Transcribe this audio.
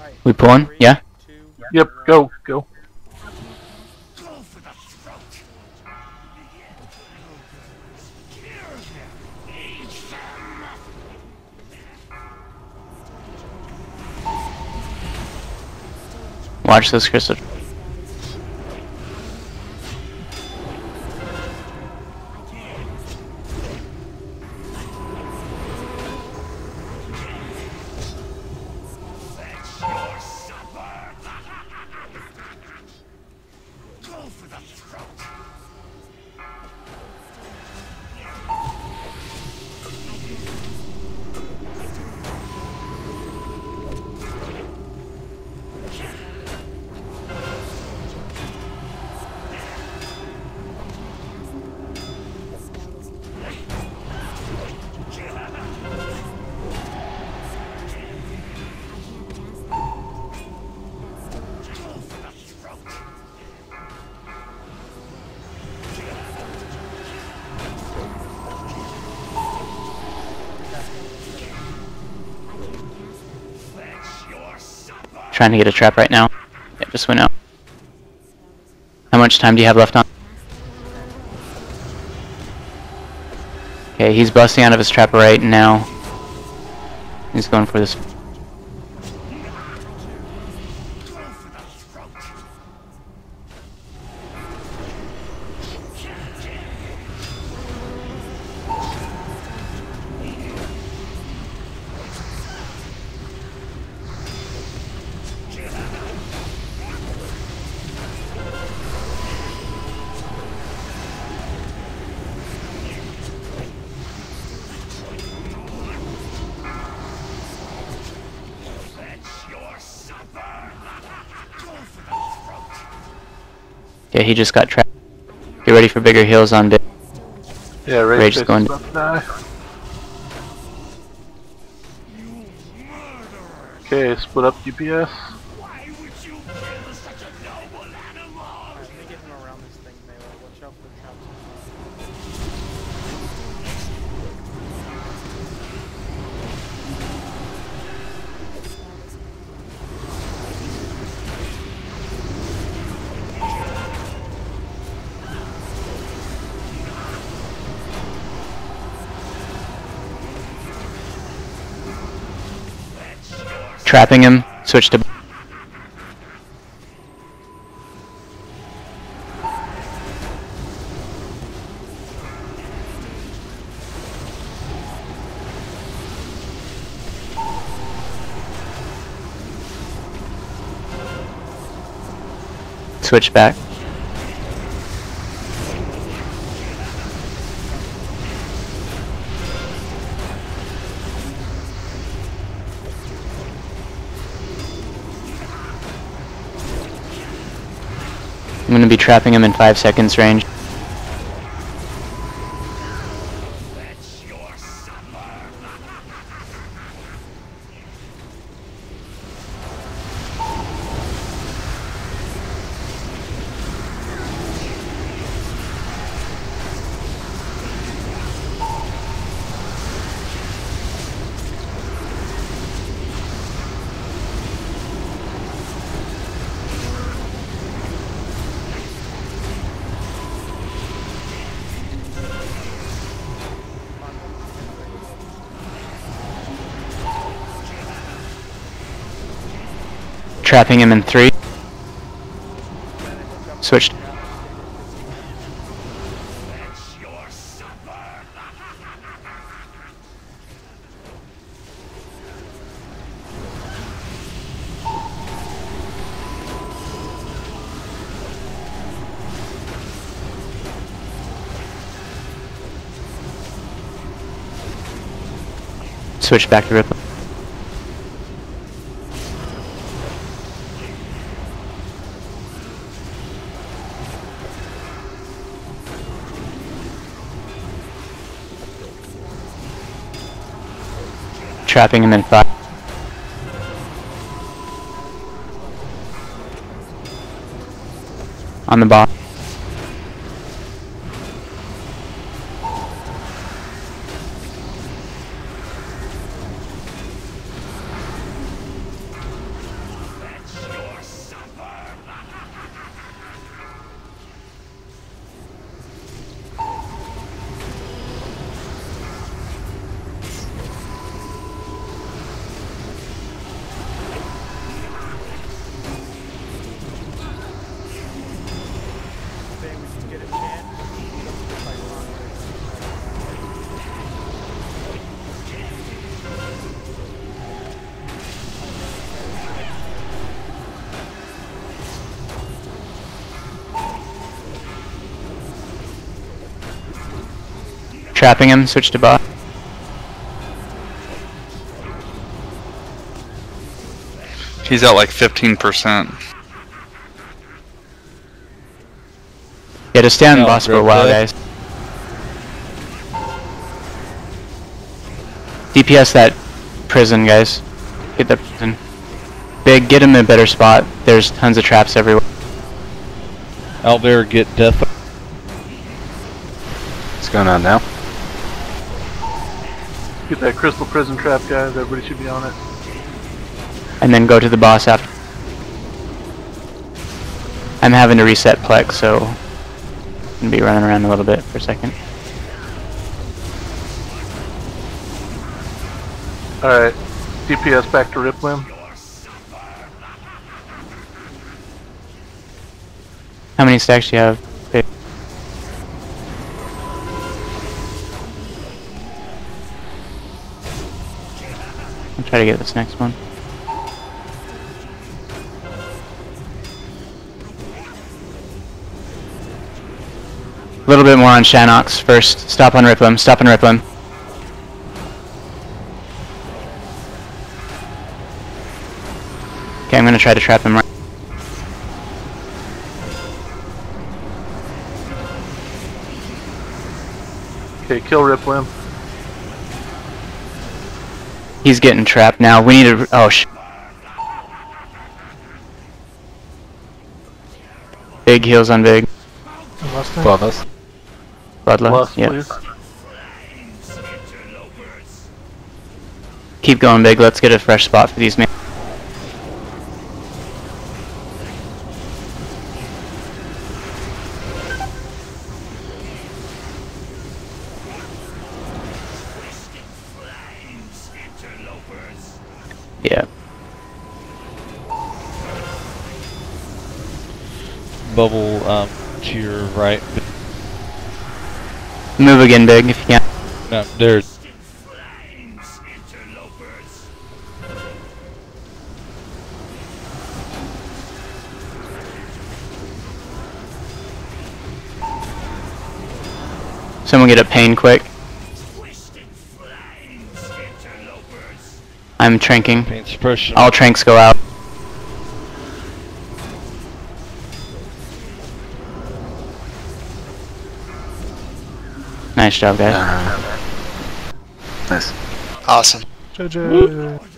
We pulling? Yeah? Yep, go, go. Watch this crystal. Trying to get a trap right now. Yeah, just went out. How much time do you have left on? Okay, he's busting out of his trap right now. He's going for this. Yeah, he just got trapped. Get ready for bigger heals on big. Yeah, Rage is going to die. Okay, split up DPS. Trapping him. Switch to. Switch back. I'm going to be trapping him in 5 seconds range. Trapping him in 3. Switched. Switch back to Ripple. Trapping him in 5. On the bot. Trapping him, switch to boss. He's at like 15%. Yeah, just stay on No, boss for a real while, quick. guys. DPS that prison, guys. Get that prison. Big, get him in a better spot. There's tons of traps everywhere. Owlbear, get death. What's going on now? Get that crystal prison trap, guys. Everybody should be on it. And then go to the boss after. I'm having to reset Plex, so I'm gonna be running around a little bit for a second. Alright. DPS back to Riplim. How many stacks do you have? Big? I'll try to get this next one. A little bit more on Shanox first. Stop on Riplim. Stop on Riplim. Okay, I'm gonna try to trap him right. Okay, kill Riplim. He's getting trapped now. We need to. Oh sh. Big heals on Big. Bloodless. Bloodlust. Plus, Yeah. please. Keep going, Big. Let's get a fresh spot for these men. Yeah. Bubble to your right. Move again, Big, if you can. No, there's. Someone get a pain quick. I'm tranking. Pain suppression. All tranks go out. Nice job, guys. Nice. Awesome. JJ.